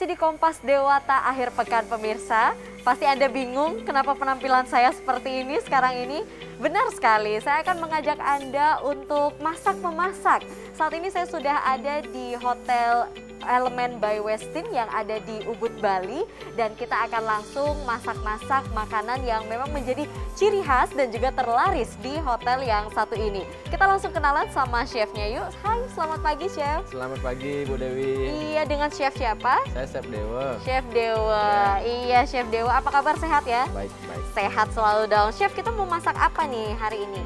Masih di Kompas Dewata akhir pekan pemirsa. Pasti Anda bingung kenapa penampilan saya seperti ini sekarang ini. Benar sekali, saya akan mengajak Anda untuk masak-memasak. Saat ini saya sudah ada di Hotel Elemen by Westin yang ada di Ubud, Bali. Dan kita akan langsung masak-masak makanan yang memang menjadi ciri khas dan juga terlaris di hotel yang satu ini. Kita langsung kenalan sama chefnya yuk. Hai, selamat pagi Chef. Selamat pagi Bu Dewi. Iya, dengan Chef siapa? Saya Chef Dewa. Chef Dewa, iya Chef Dewa. Apa kabar, sehat ya? Baik, baik. Sehat selalu dong. Chef, kita mau masak apa nih hari ini?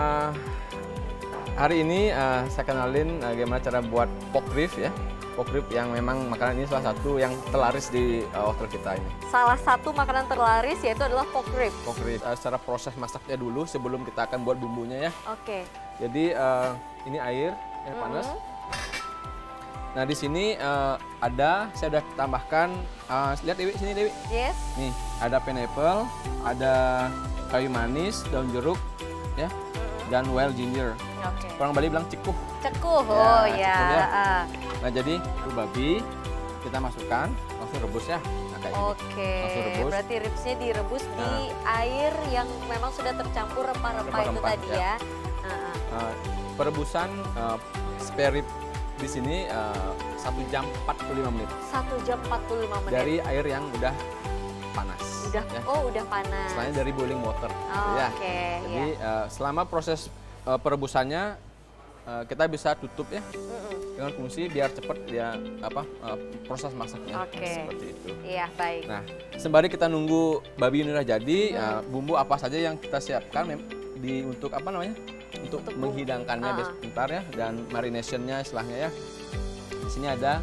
Hari ini saya kenalin gimana cara buat pork rib ya. Pork rib yang memang makanan ini salah satu yang terlaris di hotel kita ini. Salah satu makanan terlaris yaitu adalah pork rib. Pork rib. Secara proses masaknya dulu sebelum kita akan buat bumbunya ya. Oke. Jadi ini air yang panas. Nah di sini saya udah tambahkan, lihat Dewi, sini Dewi. Yes. Nih ada pineapple, ada kayu manis, daun jeruk, ya, dan wild ginger. Oke. Orang Bali bilang cikuh. Cekuh, oh ya. Nah jadi babi kita masukkan, langsung rebus ya. Nah, kayak Oke, rebus. berarti ribsnya direbus di air yang memang sudah tercampur rempah-rempah itu tadi ya. Perebusan spare rib di sini 1 jam 45 menit. 1 jam 45 menit. Dari air yang udah panas. Udah, ya. oh udah panas. Selain dari boiling water. Ya. Oke, Jadi selama proses perebusannya kita bisa tutup ya dengan fungsi biar cepat dia proses masaknya. Seperti itu. Iya, baik. Nah, sembari kita nunggu babi ini udah jadi, bumbu apa saja yang kita siapkan untuk apa namanya? Untuk menghidangkannya sebentar ya, dan marinationnya istilahnya ya. Di sini ada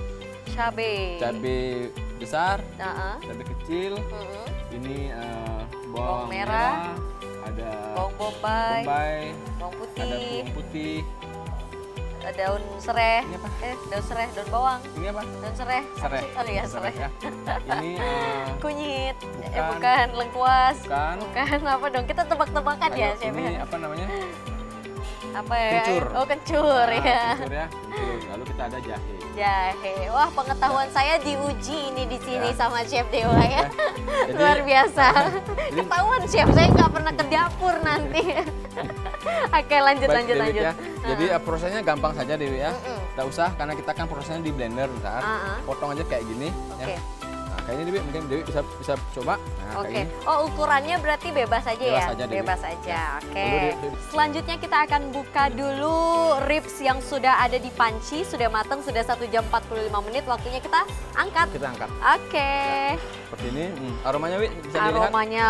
cabai besar, cabai kecil, ini bawang merah, ada bawang bombay, bawang putih, ada bawang putih, daun sereh, ini apa? Daun sereh, daun bawang. Ini apa? Daun sereh. Sereh. Oh iya, sereh. Ya. Ini kunyit. Bukan lengkuas. Bukan apa dong? Kita tebak-tebakan ya, Chef. Ini apa namanya? Apa ya? Kencur. Oh, kencur ya. Kencur ya. Kencur. Lalu kita ada jahe. Jahe. Wah, pengetahuan saya diuji ini di sini sama Chef Dewa ya. Jadi, luar biasa. Ketahuan Chef, saya nggak pernah ke dapur nanti. Oke, lanjut. Ya. Jadi prosesnya gampang saja Dewi ya. Tidak usah, karena kita kan prosesnya di blender ntar. Potong aja kayak gini. Oke. Ya. Nah, kayak ini Dewi, mungkin Dewi bisa coba. Nah, Oke. Oh, ukurannya berarti bebas aja ya? Bebas aja. Oke. Selanjutnya kita akan buka dulu ribs yang sudah ada di panci, sudah matang, sudah 1 jam 45 menit. Waktunya kita angkat. Oke. Ya, seperti ini. Aromanya Dewi bisa dilihat. Aromanya,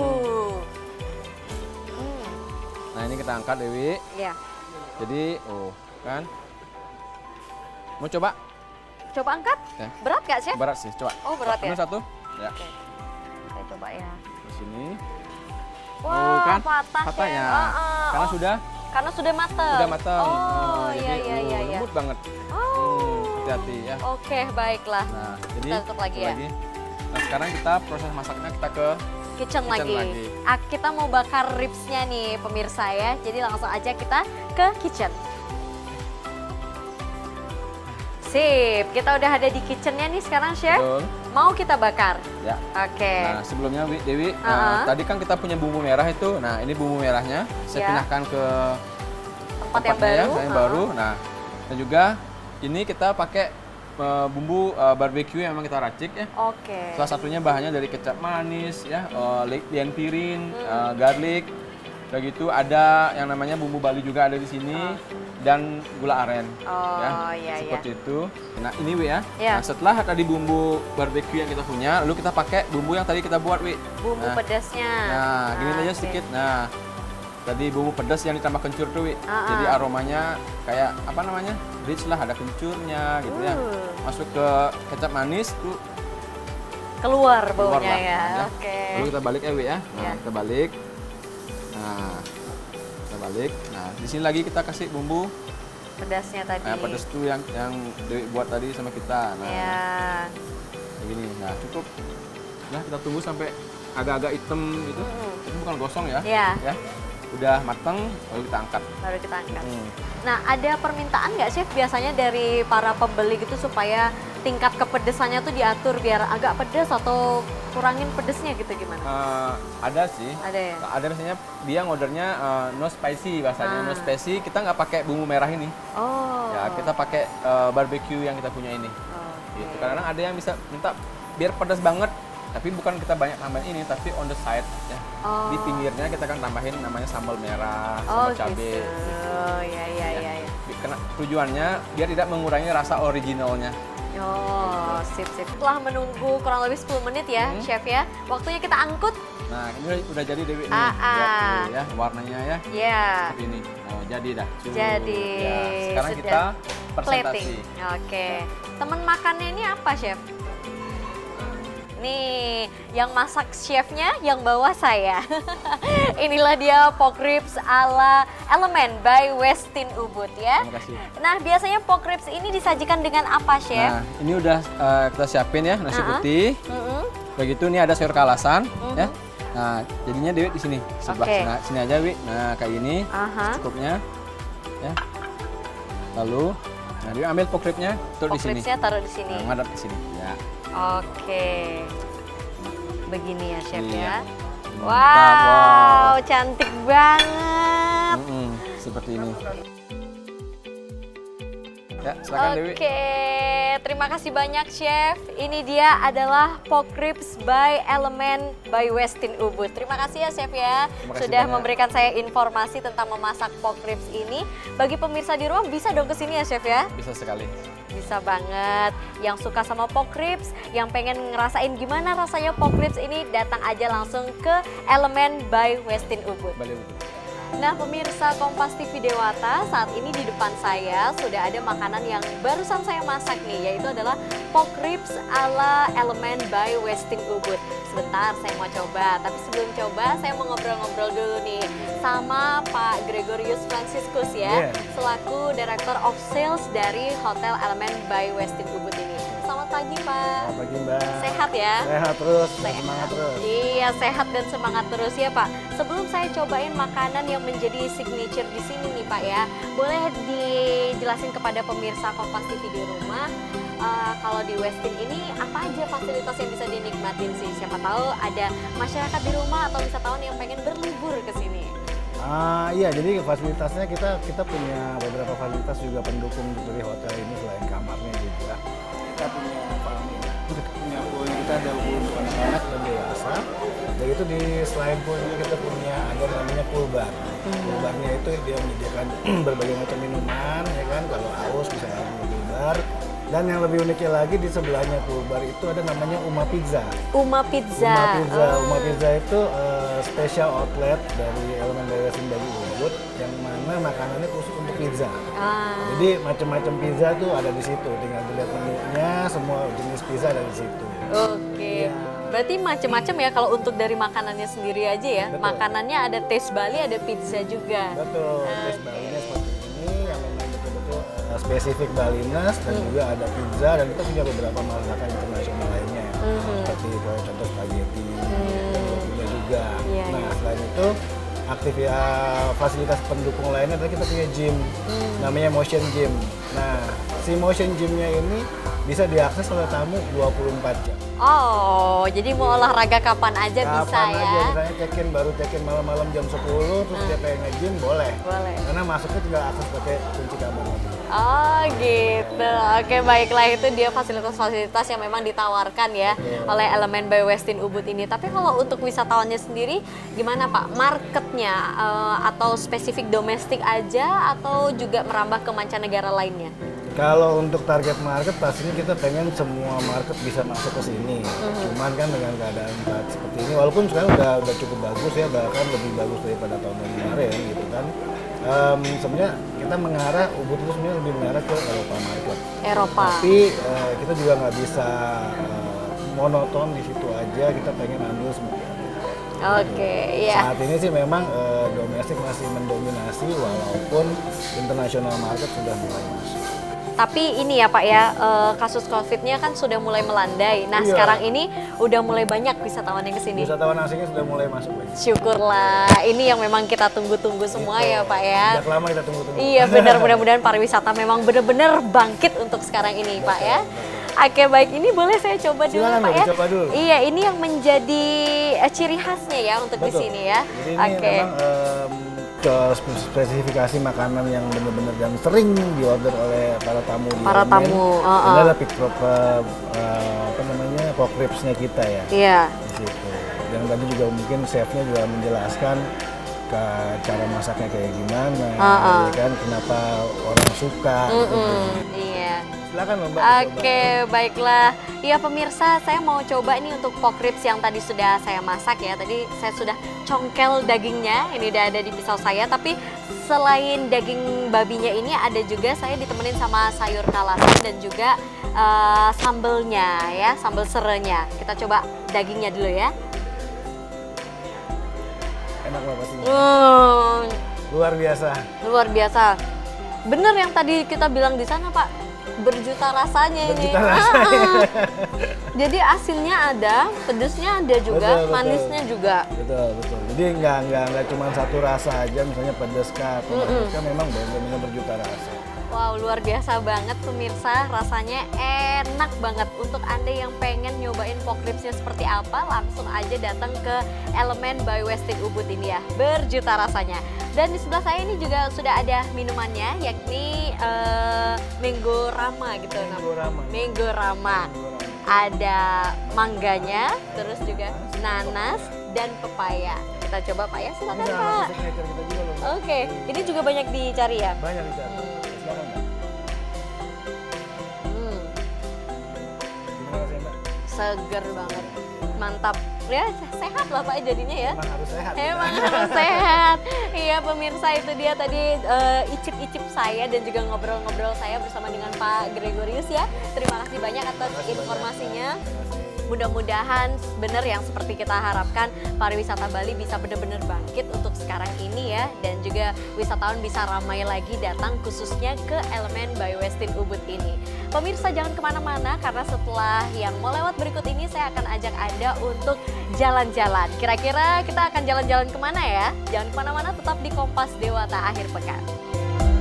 Nah, ini kita angkat Dewi. Iya. Jadi, kan. Mau coba? Coba angkat. Ya. Berat nggak, Chef? Berat sih, coba. Oh, berat ya? Ambil satu. Ya. Oke. Saya coba ya. Di sini. Wah, kan? patah ya. Karena sudah matang. Sudah matang. Oh, jadi, iya. lembut banget. Hati-hati ya. Oke, baiklah. Nah, jadi kita tutup lagi ya. Nah, sekarang kita proses masaknya kita ke kitchen lagi. Kita mau bakar ribsnya nih pemirsa ya. Jadi langsung aja kita ke kitchen. Sip, kita udah ada di kitchennya nih sekarang Chef. Betul. Mau kita bakar? Ya. Oke. Nah, sebelumnya Dewi, tadi kan kita punya bumbu merah itu. Nah, ini bumbu merahnya. Saya pindahkan ke tempat yang baru. Nah, dan juga ini kita pakai bumbu barbecue yang memang kita racik ya. Oke. Salah satunya bahannya dari kecap manis ya, lian pirin, garlic. Udah gitu ada yang namanya bumbu Bali juga ada di sini dan gula aren. Seperti itu. Nah, ini Wi ya. Nah, setelah tadi bumbu barbecue yang kita punya, lalu kita pakai bumbu yang tadi kita buat Wi. Bumbu pedasnya. Nah, gini aja sedikit. Nah, tadi bumbu pedas yang ditambah kencur tuh Wi. Jadi aromanya kayak apa namanya? Rich lah, ada kencurnya gitu ya. Masuk ke kecap manis tuh keluar baunya ya. Oke. Lalu kita balik ya Wi ya. Nah, kita balik. Nah, di sini lagi kita kasih bumbu pedasnya tadi. Pedas tuh yang Dewi buat tadi sama kita. Nah, kayak gini. Nah, cukup. Nah, kita tunggu sampai agak-agak hitam gitu. Itu bukan gosong ya. Ya. Udah matang, baru kita angkat. Nah, ada permintaan nggak Chef biasanya dari para pembeli gitu supaya tingkat kepedesannya tuh diatur biar agak pedes atau kurangin pedesnya gitu gimana? Ada sih. Ada ya? Ada biasanya dia ngordernya no spicy bahasanya. No spicy, kita nggak pakai bumbu merah ini. Oh. Ya, kita pakai barbecue yang kita punya ini. Gitu. Kadang-kadang ada yang bisa minta biar pedas banget, tapi bukan kita banyak tambahin ini, tapi on the side ya. Di pinggirnya kita kan tambahin namanya sambal merah, sambal cabai. Gitu. Ya. Karena tujuannya biar tidak mengurangi rasa originalnya. Oh, sip. Setelah menunggu kurang lebih 10 menit ya, Chef ya. Waktunya kita angkut. Nah, ini udah jadi Dewi nih. Lihat tuh ya, warnanya ya. Iya. Seperti ini. Oh, jadi dah. Jadi. Ya, sekarang kita presentasi. Oke. Teman makannya ini apa, Chef? Nih, yang masak chefnya yang bawa saya. Inilah dia pork ribs ala Element by Westin Ubud ya. Terima kasih. Nah, biasanya pork ribs ini disajikan dengan apa, Chef? Nah, ini udah kita siapin ya, nasi putih. Begitu ini ada sayur kalasan ya. Nah, jadinya Dewi di sini, sebelah sini aja, Wi. Nah, kayak ini cukupnya ya. Lalu Dewi ambil pork ribsnya, taruh di sini. Pork ribsnya taruh di sini. Ngadap di sini ya. Oke. Begini ya, Chef ya. Mantap, Wow, cantik banget. Seperti ini. Ya, silakan Dewi. Oke, terima kasih banyak Chef. Ini dia adalah pork ribs by Element by Westin Ubud. Terima kasih ya Chef ya, sudah memberikan saya informasi tentang memasak pork ribs ini. Bagi pemirsa di rumah bisa dong kesini ya Chef ya? Bisa sekali. Bisa banget. Yang suka sama pork ribs, yang pengen ngerasain gimana rasanya pork ribs ini, datang aja langsung ke Element by Westin Ubud. Nah pemirsa Kompas TV Dewata, saat ini di depan saya sudah ada makanan yang barusan saya masak nih, yaitu adalah pork ribs ala Element by Westin Ubud. Sebentar saya mau coba, tapi sebelum coba saya mau ngobrol-ngobrol dulu nih sama Pak Gregorius Franciscus ya, selaku Director of Sales dari Hotel Element by Westin Ubud ini. Selamat pagi Pak. Selamat pagi Mbak. Sehat ya? Sehat terus, semangat terus. Iya, sehat dan semangat terus ya Pak. Sebelum saya cobain makanan yang menjadi signature di sini nih Pak ya, boleh dijelasin kepada pemirsa Kompas TV di rumah, kalau di Westin ini apa aja fasilitas yang bisa dinikmatin sih? Siapa tahu ada masyarakat di rumah atau wisatawan yang pengen berlibur ke sini. Iya, jadi fasilitasnya kita punya beberapa fasilitas juga pendukung dari hotel ini selain kamarnya juga. Kita punya pool, kita ada pool untuk anak-anak dan dewasa. Dan itu selain pool juga kita punya ada namanya pool bar. Pool barnya itu dia menyediakan berbagai macam minuman, ya kan. Kalau haus bisa ambil pool bar. Dan yang lebih uniknya lagi di sebelahnya pool bar itu ada namanya Uma Pizza. Uma Pizza. Uma Pizza itu special outlet dari Element by Westin Ubud yang mana makanannya khusus untuk pizza. Jadi macam-macam pizza tuh ada di situ. Tinggal dilihat menunya, semua jenis pizza ada di situ. Oke. Ya. Berarti macam-macam ya kalau untuk dari makanannya sendiri aja ya. Betul. Makanannya ada taste Bali, ada pizza juga. Betul. Taste Balinya seperti ini yang memang betul-betul spesifik Balinas dan juga ada pizza dan kita punya beberapa masakan internasional lainnya. Seperti contoh spaghetti. Juga. Nah, selain itu fasilitas pendukung lainnya adalah kita punya gym, namanya Motion Gym. Nah, si Motion Gymnya ini bisa diakses oleh tamu 24 jam. Oh, jadi mau olahraga kapan aja bisa kapan ya? Aja, misalnya baru check-in malam-malam jam 10, terus dia pengen nge-gym, boleh. Karena masuknya tinggal akses pakai kunci kamar. Oh gitu, oke baiklah, itu dia fasilitas-fasilitas yang memang ditawarkan ya oleh Element by Westin Ubud ini. Tapi kalau untuk wisatawannya sendiri gimana Pak? Marketnya atau spesifik domestik aja atau juga merambah ke mancanegara lainnya? Kalau untuk target market pastinya kita pengen semua market bisa masuk ke sini. Cuman kan dengan keadaan seperti ini, walaupun sekarang udah cukup bagus ya, bahkan lebih bagus daripada tahun kemarin gitu kan. Sebenarnya kita mengarah, Ubud itu sebenarnya lebih mengarah ke Eropa market. Tapi kita juga nggak bisa monoton di situ aja, kita pengen ambil semua. Saat ini sih memang domestik masih mendominasi walaupun international market sudah mulai masuk. Tapi ini ya Pak ya, kasus COVID-nya kan sudah mulai melandai. Nah sekarang ini udah mulai banyak wisatawan yang kesini. Wisatawan asingnya sudah mulai masuk. Syukurlah, ini yang memang kita tunggu-tunggu semua ya Pak ya. Sejak lama kita tunggu-tunggu. Iya benar, mudah-mudahan pariwisata memang benar-benar bangkit untuk sekarang ini Pak ya. Oke, baik, ini boleh saya coba dulu Silakan, Pak ya? coba dulu. Iya, ini yang menjadi ciri khasnya ya untuk di sini ya. Jadi ini memang ke spesifikasi makanan yang benar-benar dan sering diorder oleh para tamu di para Elemen. tamu. Ini adalah apa namanya, pork ribs-nya kita ya. Iya. Di situ. Dan tadi juga mungkin chefnya juga menjelaskan ke cara masaknya kayak gimana, ya kan, kenapa orang suka. Gitu. Iya. Silakan loh Mbak. Oke, baiklah. Iya pemirsa, saya mau coba ini untuk pork ribs yang tadi sudah saya masak ya. Tadi saya sudah congkel dagingnya, ini udah ada di pisau saya. Tapi selain daging babinya ini ada juga saya ditemenin sama sayur kalasan dan juga sambelnya ya, sambal serenya. Kita coba dagingnya dulu ya. Enak banget pastinya. Luar biasa. Luar biasa. Bener yang tadi kita bilang di sana Pak, berjuta rasanya ini. Jadi asinnya ada, pedesnya ada juga, betul, manisnya juga. Betul. Jadi nggak cuma satu rasa aja, misalnya pedas kah, atau manis kah, memang benar-benar berjuta rasa. Wow, luar biasa banget pemirsa, rasanya enak banget. Untuk Anda yang pengen nyobain pork ribs-nya seperti apa, langsung aja datang ke Elemen by Westin Ubud ini ya, berjuta rasanya. Dan di sebelah saya ini juga sudah ada minumannya, yakni Mango Rama gitu. Mango Rama. Ada mangganya, terus juga nanas dan pepaya. Kita coba Pak ya, silakan Pak. Oke, ini juga banyak dicari ya? Banyak dicari. Silakan Mbak. Gimana rasanya Mbak? Seger banget, mantap. Ya sehat lah Pak jadinya ya. Emang harus sehat. Emang harus sehat. Iya pemirsa, itu dia tadi icip-icip saya dan juga ngobrol-ngobrol saya bersama dengan Pak Gregorius ya. Terima kasih banyak atas informasinya. Mudah-mudahan benar yang seperti kita harapkan, pariwisata Bali bisa benar-benar bangkit untuk sekarang ini ya. Dan juga wisatawan bisa ramai lagi datang khususnya ke Elemen by Westin Ubud ini. Pemirsa jangan kemana-mana karena setelah yang mau lewat berikut ini saya akan ajak Anda untuk jalan-jalan. Kira-kira kita akan jalan-jalan kemana ya? Jangan kemana-mana, tetap di Kompas Dewata Akhir Pekan.